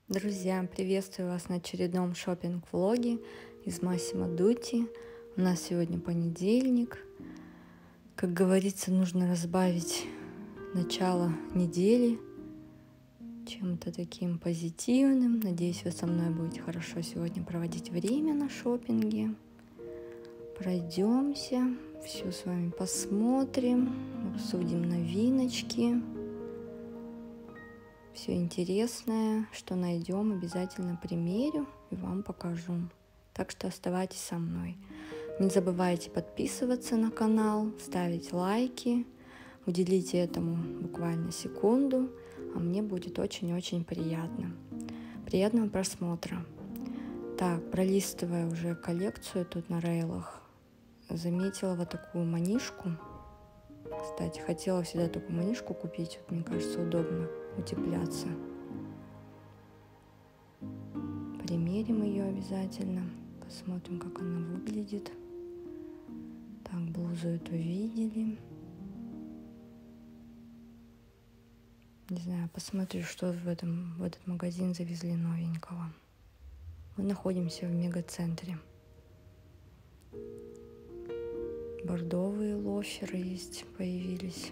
Друзья, приветствую вас на очередном шопинг-влоге из Массимо Дутти. У нас сегодня понедельник. Как говорится, нужно разбавить начало недели чем-то таким позитивным. Надеюсь, вы со мной будете хорошо сегодня проводить время на шопинге. Пройдемся, все с вами посмотрим, обсудим новиночки. Все интересное, что найдем, обязательно примерю и вам покажу. Так что оставайтесь со мной. Не забывайте подписываться на канал, ставить лайки. Уделите этому буквально секунду, а мне будет очень-очень приятно. Приятного просмотра. Так, пролистывая уже коллекцию тут на рейлах, заметила вот такую манишку. Кстати, хотела всегда такую манишку купить. Вот, мне кажется, удобно утепляться. Примерим ее обязательно. Посмотрим, как она выглядит. Так, блузу эту видели. Не знаю, посмотрю, что в этот магазин завезли новенького. Мы находимся в мегацентре. Бордовые лоферы есть, появились.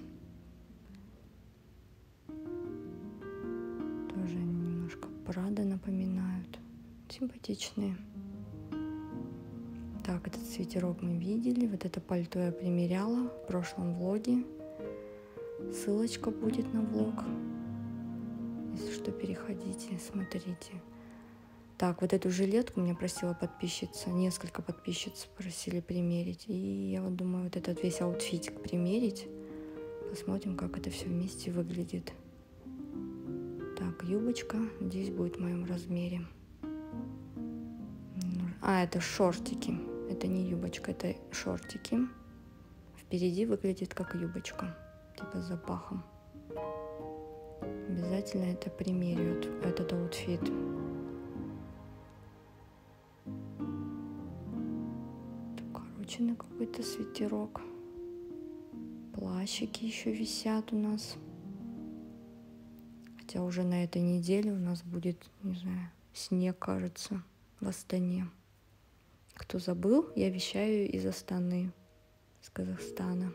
Тоже немножко Прада напоминают. Симпатичные. Так, этот свитерок мы видели. Вот это пальто я примеряла в прошлом влоге. Ссылочка будет на влог. Если что, переходите, смотрите. Так, вот эту жилетку меня просила подписчица. Несколько подписчиц просили примерить. И я вот думаю, вот этот весь аутфитик примерить. Посмотрим, как это все вместе выглядит. Так, юбочка. Здесь будет в моем размере. А, это шортики. Это не юбочка, это шортики. Впереди выглядит как юбочка. Типа с запахом. Обязательно это примерю, этот аутфит. Укороченный какой-то свитерок. Плащики еще висят у нас. Хотя уже на этой неделе у нас будет, не знаю, снег, кажется, в Астане. Кто забыл, я вещаю из Астаны, из Казахстана.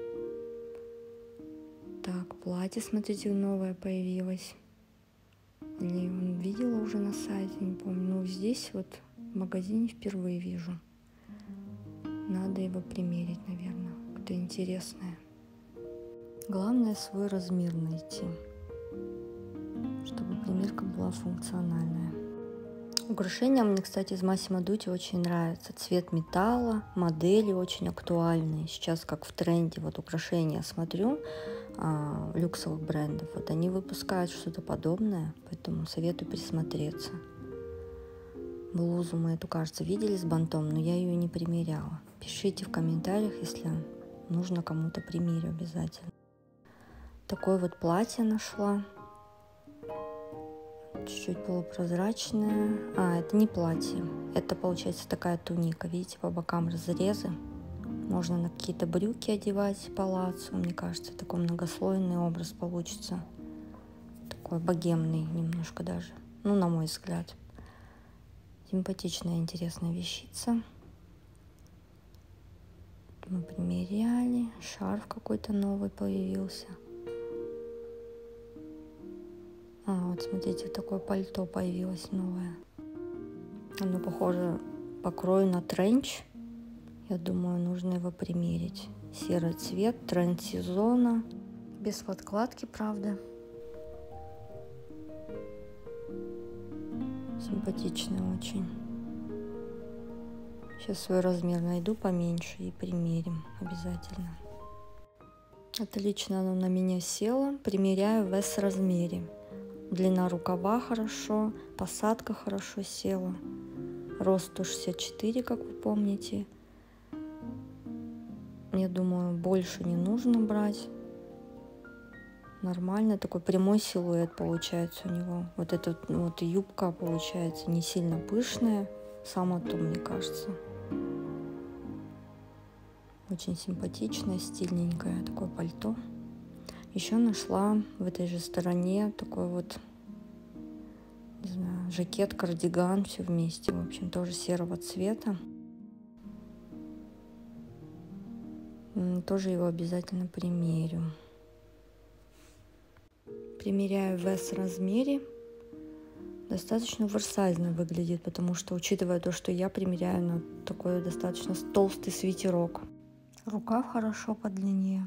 Так, платье, смотрите, новое появилось. Или видела уже на сайте, не помню. Ну, здесь вот в магазине впервые вижу. Надо его примерить, наверное. Что-то интересное. Главное свой размер найти, чтобы примерка была функциональная. Украшения мне, кстати, из Massimo Dutti очень нравятся. Цвет металла, модели очень актуальные. Сейчас как в тренде вот украшения смотрю люксовых брендов. Вот они выпускают что-то подобное, поэтому советую присмотреться. Блузу мы эту, кажется, видели с бантом, но я ее не примеряла. Пишите в комментариях, если нужно кому-то, примерю обязательно. Такое вот платье нашла. Чуть-чуть полупрозрачное. А, это не платье. Это, получается, такая туника. Видите, по бокам разрезы. Можно на какие-то брюки одевать, палаццо. Мне кажется, такой многослойный образ получится. Такой богемный немножко даже. Ну, на мой взгляд. Симпатичная, интересная вещица. Мы примеряли. Шарф какой-то новый появился. А, вот смотрите, такое пальто появилось новое. Оно похоже по крою на тренч. Я думаю, нужно его примерить. Серый цвет, тренд сезона. Без подкладки, правда. Симпатичный очень. Сейчас свой размер найду поменьше и примерим обязательно. Отлично оно на меня село. Примеряю в S-размере. Длина рукава хорошо, посадка хорошо села. Рост 164, как вы помните. Я думаю, больше не нужно брать. Нормально, такой прямой силуэт получается у него. Вот эта вот юбка получается не сильно пышная. Само то, мне кажется. Очень симпатичное, стильненькое такое пальто. Еще нашла в этой же стороне такой вот, не не знаю, жакет, кардиган, все вместе. В общем, тоже серого цвета. Тоже его обязательно примерю. Примеряю в S размере. Достаточно оверсайзно выглядит, потому что, учитывая то, что я примеряю на такой достаточно толстый свитерок. Рукав хорошо по длине.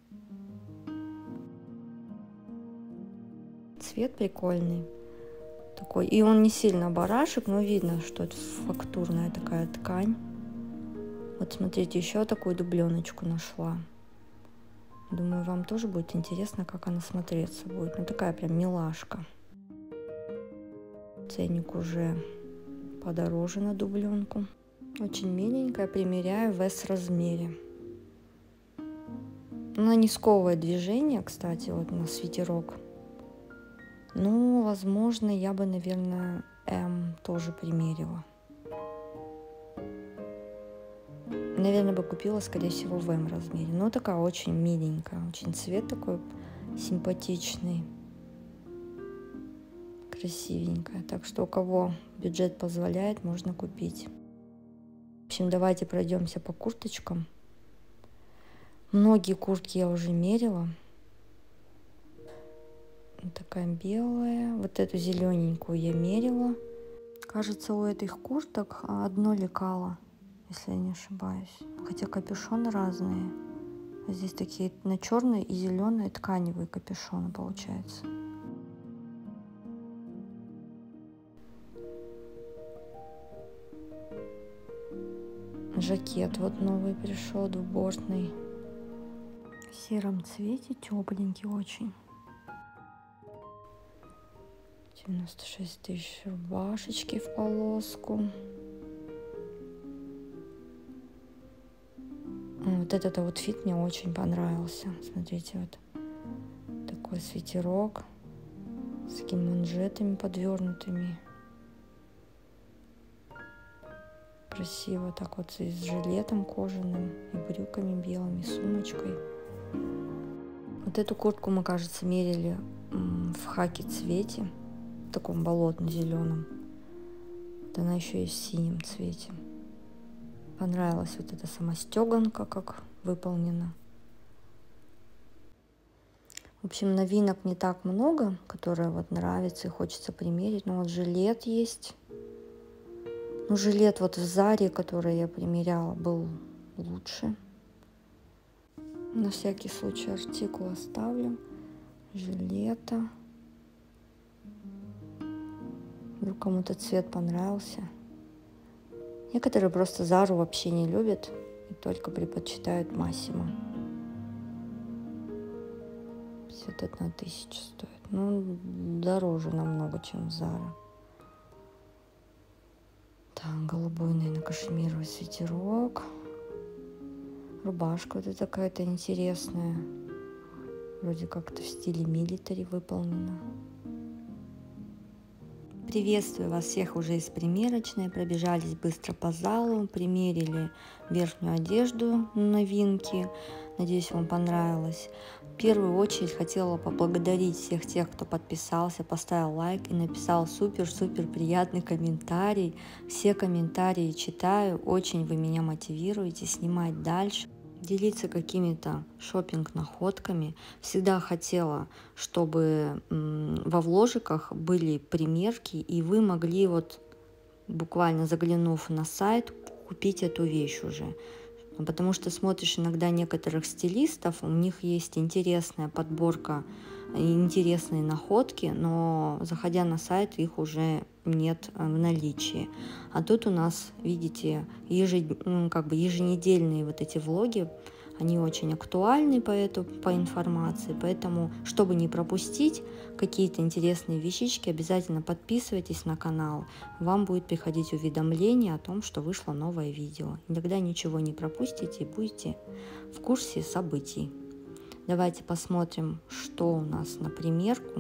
Цвет прикольный такой. И он не сильно барашек, но видно, что это фактурная такая ткань. Вот смотрите, еще такую дубленочку нашла. Думаю, вам тоже будет интересно, как она смотреться будет. Ну, такая прям милашка. Ценник уже подороже на дубленку. Очень миленькая, примеряю в S размере. Она не сковывает движение, кстати, вот на свитерок. Ну, возможно, я бы, наверное, M тоже примерила. Наверное, бы купила, скорее всего, в M размере. Но такая очень миленькая, очень цвет такой симпатичный. Красивенькая. Так что у кого бюджет позволяет, можно купить. В общем, давайте пройдемся по курточкам. Многие куртки я уже мерила. Вот такая белая. Вот эту зелененькую я мерила. Кажется, у этих курток одно лекало, если я не ошибаюсь. Хотя капюшоны разные. Здесь такие на черной и зеленой тканевые капюшоны получается. Жакет вот новый пришел, двубортный. В сером цвете, тепленький очень. 96 тысяч рубашечки в полоску. Вот этот аутфит мне очень понравился. Смотрите, вот такой свитерок с такими манжетами подвернутыми. Красиво так вот и с жилетом кожаным, и брюками белыми, сумочкой. Вот эту куртку мы, кажется, мерили в хаки цвете, в таком болотно-зеленом. Вот она еще и в синем цвете. Понравилась вот эта сама стеганка, как выполнена. В общем, новинок не так много, которые вот нравятся и хочется примерить. Но вот жилет есть. Ну, жилет вот в Заре, который я примеряла, был лучше. На всякий случай артикул оставлю. Жилета. Вдруг кому-то цвет понравился. Некоторые просто Зару вообще не любят и только предпочитают Массимо. 51 тысяча стоит. Ну, дороже намного, чем Зара. Так, голубой, наверное, кашемировый свитерок. Рубашка вот эта какая-то интересная. Вроде как-то в стиле милитари выполнена. Приветствую вас всех уже из примерочной. Пробежались быстро по залу, примерили верхнюю одежду, новинки. Надеюсь, вам понравилось. В первую очередь хотела поблагодарить всех тех, кто подписался, поставил лайк и написал супер-супер приятный комментарий. Все комментарии читаю, очень вы меня мотивируете снимать дальше, делиться какими-то шопинг-находками. Всегда хотела, чтобы во вложиках были примерки, и вы могли вот буквально заглянув на сайт, купить эту вещь уже. Потому что смотришь иногда некоторых стилистов, у них есть интересная подборка, интересные находки, но заходя на сайт, их уже нет в наличии. А тут у нас, видите, еженедельные вот эти влоги, они очень актуальны по информации, поэтому, чтобы не пропустить какие-то интересные вещички, обязательно подписывайтесь на канал. Вам будет приходить уведомление о том, что вышло новое видео. И тогда ничего не пропустите и будете в курсе событий. Давайте посмотрим, что у нас на примерку.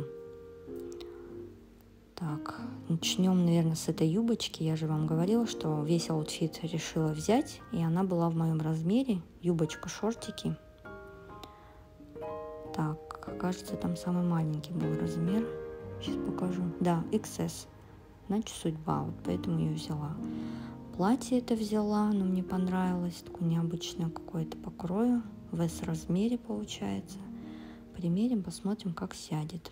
Так, начнем, наверное, с этой юбочки. Я же вам говорила, что весь аутфит решила взять, и она была в моем размере. Юбочка, шортики. Так, кажется, там самый маленький был размер. Сейчас покажу. Да, XS. значит судьба, вот поэтому ее взяла. Платье это взяла, оно мне понравилось, такое необычное какое-то покрою, в S размере получается. Примерим, посмотрим, как сядет.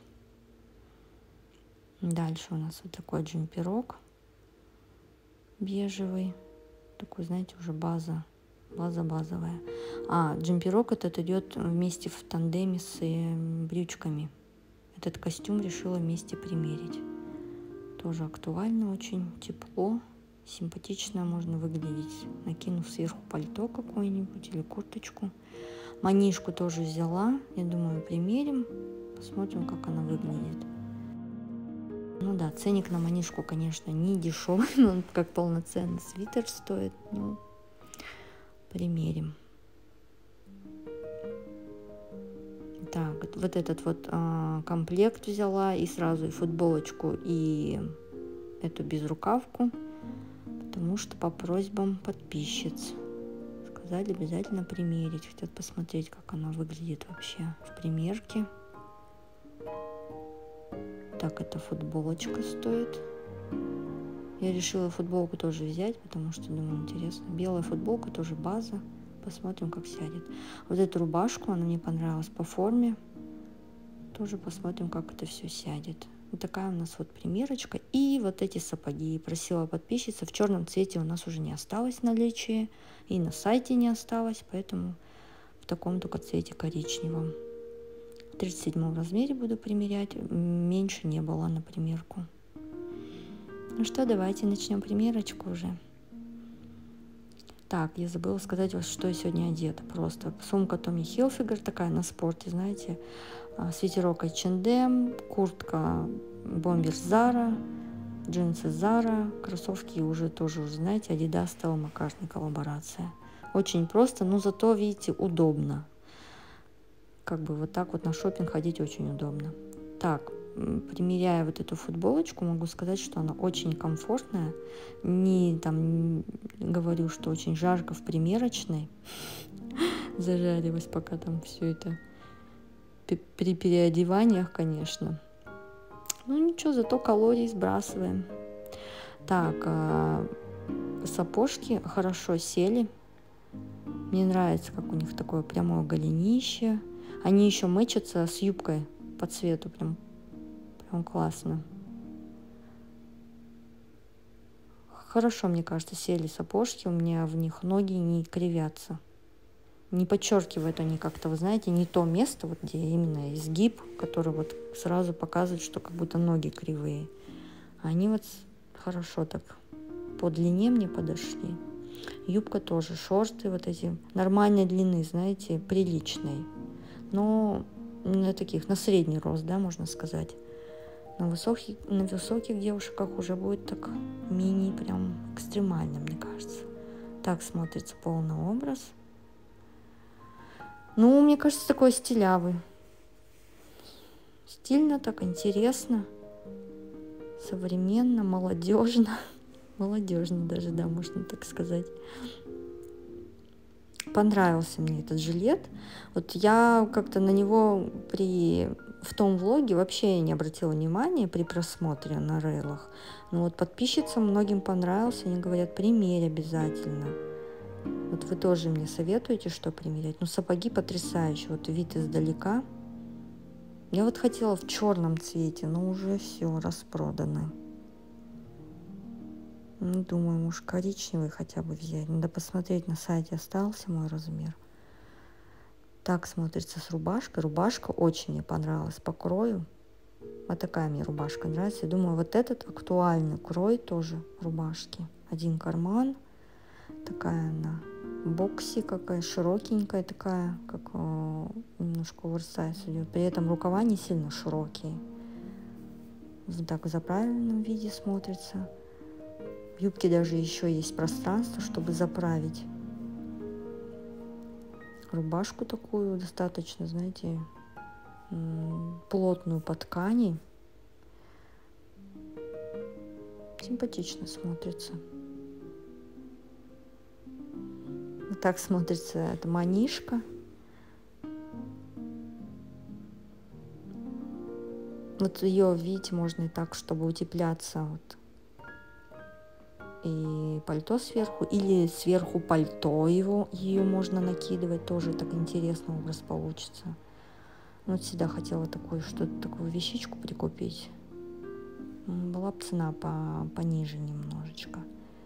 Дальше у нас вот такой джемперок бежевый, такой, знаете, уже базовая. Джемперок этот идет вместе в тандеме с брючками. Этот костюм решила вместе примерить. Тоже актуально, очень тепло, симпатично можно выглядеть, накинув сверху пальто какое-нибудь или курточку. Манишку тоже взяла, я думаю, примерим, посмотрим, как она выглядит. Ну да, ценник на манишку, конечно, не дешевый, он как полноценный свитер стоит, но примерим. Так, вот этот вот комплект взяла, и сразу и футболочку, и эту безрукавку, потому что по просьбам подписчиц сказали обязательно примерить, хотят посмотреть, как она выглядит вообще в примерке. Так, эта футболочка стоит. Я решила футболку тоже взять, потому что, думаю, интересно. Белая футболка, тоже база. Посмотрим, как сядет. Вот эту рубашку, она мне понравилась по форме. Тоже посмотрим, как это все сядет. Вот такая у нас вот примерочка. И вот эти сапоги. Просила подписчица. В черном цвете у нас уже не осталось в наличии. И на сайте не осталось. Поэтому в таком только цвете коричневом. В 37 размере буду примерять. Меньше не было на примерку. Ну что, давайте начнем примерочку уже. Так, я забыла сказать, вот что я сегодня одета. Просто сумка Tommy Hilfiger такая на спорте, знаете. Свитерок H&M, куртка бомбер Zara, джинсы Zara, кроссовки уже тоже, знаете, Adidas Stella McCartney коллаборация. Очень просто, но зато, видите, удобно. Как бы вот так вот на шопинг ходить очень удобно. Так, примеряя вот эту футболочку, могу сказать, что она очень комфортная. Не говорю, что очень жарко в примерочной. Зажарилась пока там все это при переодеваниях, конечно. Ну ничего, зато калорий сбрасываем. Так, сапожки хорошо сели. Мне нравится, как у них такое прямое голенище. Они еще мэчатся с юбкой по цвету, прям классно. Хорошо, мне кажется, сели сапожки, у меня в них ноги не кривятся. Не подчеркивают они как-то, вы знаете, не то место, вот где именно изгиб, который вот сразу показывает, что как будто ноги кривые. Они вот хорошо так по длине мне подошли. Юбка тоже, шорты вот эти нормальной длины, знаете, приличной. Но на таких, на средний рост, да, можно сказать. На высоких девушках уже будет так мини, прям экстремально, мне кажется. Так смотрится полный образ. Ну, мне кажется, такой стилявый. Стильно, так интересно. Современно, молодежно. Молодежно даже, да, можно так сказать. Понравился мне этот жилет. Вот я как-то на него в том влоге вообще не обратила внимания при просмотре на рейлах. Но вот подписчицам многим понравился. Они говорят, примерь обязательно. Вот вы тоже мне советуете, что примерять. Ну, сапоги потрясающие. Вот вид издалека. Я вот хотела в черном цвете, но уже все распродано. Ну, думаю, может, коричневый хотя бы взять. Надо посмотреть, на сайте остался мой размер. Так смотрится с рубашкой. Рубашка очень мне понравилась по крою. Вот такая мне рубашка нравится. Я думаю, вот этот актуальный крой тоже рубашки. Один карман. Такая она бокси какая, широкенькая такая, как немножко оверсайз идет. При этом рукава не сильно широкие. Вот так в заправленном виде смотрится. В юбке даже еще есть пространство, чтобы заправить рубашку такую достаточно, знаете, плотную по ткани. Симпатично смотрится. Вот так смотрится эта манишка. Вот ее, видите, можно и так, чтобы утепляться. Вот и пальто сверху, или сверху пальто ее можно накидывать, тоже так интересный образ получится. Вот всегда хотела что-то такую вещичку прикупить. Была бы цена пониже немножечко.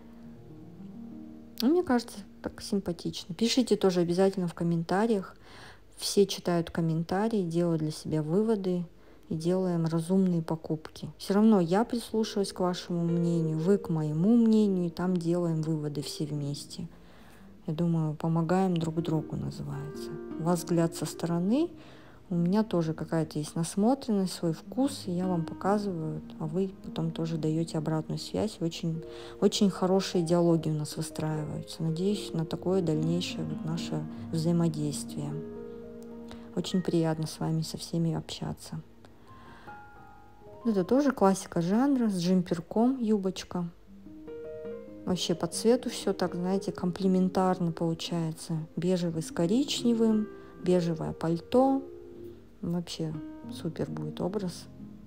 Но мне кажется, так симпатично. Пишите тоже обязательно в комментариях. Все читают комментарии, делают для себя выводы и делаем разумные покупки. Все равно я прислушиваюсь к вашему мнению, вы к моему мнению, и там делаем выводы все вместе. Я думаю, помогаем друг другу, называется. У вас взгляд со стороны, у меня тоже какая-то есть насмотренность, свой вкус, и я вам показываю, а вы потом тоже даете обратную связь. Очень, очень хорошие диалоги у нас выстраиваются. Надеюсь на такое дальнейшее наше взаимодействие. Очень приятно с вами со всеми общаться. Это тоже классика жанра, с джемперком, юбочка. Вообще по цвету все так, знаете, комплементарно получается. Бежевый с коричневым, бежевое пальто. Вообще супер будет образ.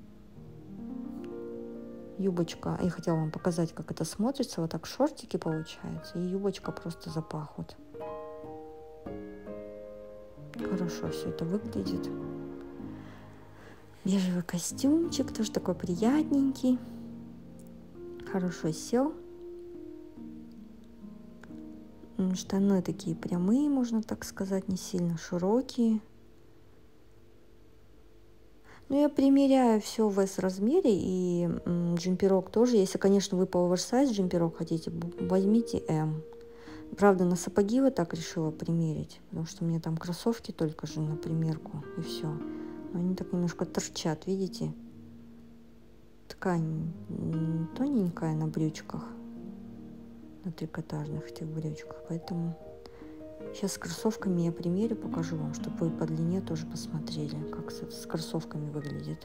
Юбочка. Я хотела вам показать, как это смотрится. Вот так шортики получается. И юбочка просто запах. Вот. Хорошо все это выглядит. Бежевый костюмчик, тоже такой приятненький. Хорошо сел. Штаны такие прямые, можно так сказать, не сильно широкие. Ну, я примеряю все в S-размере, и джемперок тоже. Если, конечно, вы по оверсайз джемперок хотите, возьмите M. Правда, на сапоги вот так решила примерить, потому что мне там кроссовки только же на примерку, и все. Но они так немножко торчат, видите? Ткань тоненькая на брючках, на трикотажных этих брючках, поэтому сейчас с кроссовками я примерю, покажу вам, чтобы вы по длине тоже посмотрели, как с кроссовками выглядит.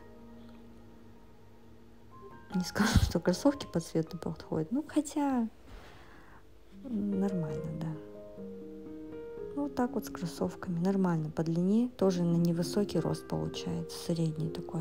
Не скажу, что кроссовки по цвету подходят, ну хотя нормально, да. Ну, вот так вот с кроссовками. Нормально по длине. Тоже на невысокий рост получается. Средний такой.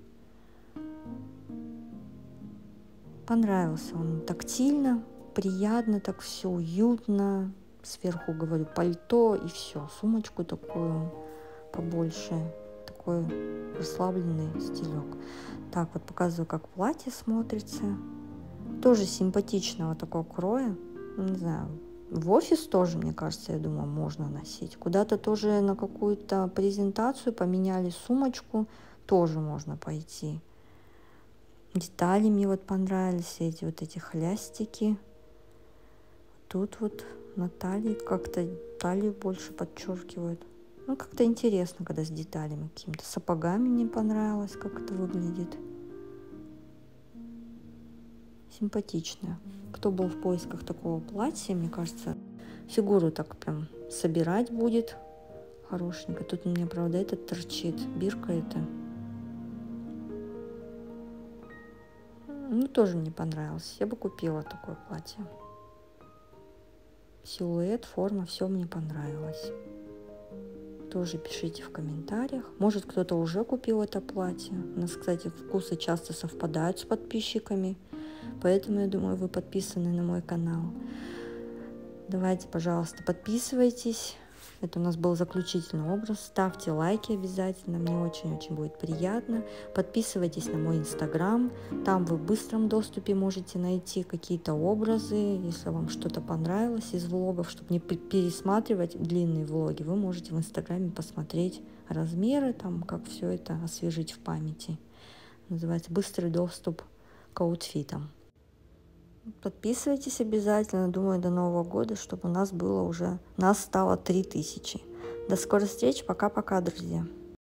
Понравился он тактильно, приятно, так все уютно. Сверху, говорю, пальто и все. Сумочку такую побольше. Такой расслабленный стилек. Так, вот показываю, как платье смотрится. Тоже симпатичного такого кроя. Не знаю. В офис тоже, мне кажется, я думаю, можно носить. Куда-то тоже на какую-то презентацию поменяли сумочку, тоже можно пойти. Детали мне вот понравились, эти хлястики. Тут вот на талии как-то талию больше подчеркивают. Ну, как-то интересно, когда с деталями какими-то. Сапогами мне понравилось, как это выглядит. Симпатичная. Кто был в поисках такого платья, мне кажется, фигуру так прям собирать будет хорошенько. Тут у меня, правда, этот торчит, бирка это. Ну, тоже мне понравилось. Я бы купила такое платье. Силуэт, форма, все мне понравилось. Тоже пишите в комментариях. Может, кто-то уже купил это платье. У нас, кстати, вкусы часто совпадают с подписчиками. Поэтому, я думаю, вы подписаны на мой канал. Давайте, пожалуйста, подписывайтесь. Это у нас был заключительный образ. Ставьте лайки обязательно. Мне очень-очень будет приятно. Подписывайтесь на мой инстаграм. Там вы в быстром доступе можете найти какие-то образы. Если вам что-то понравилось из влогов, чтобы не пересматривать длинные влоги, вы можете в инстаграме посмотреть размеры, там, как все это освежить в памяти. Называется «Быстрый доступ к аутфитам». Подписывайтесь обязательно. Думаю, до Нового года, чтобы у нас было уже, нас стало 3000. До скорой встречи. Пока-пока, друзья.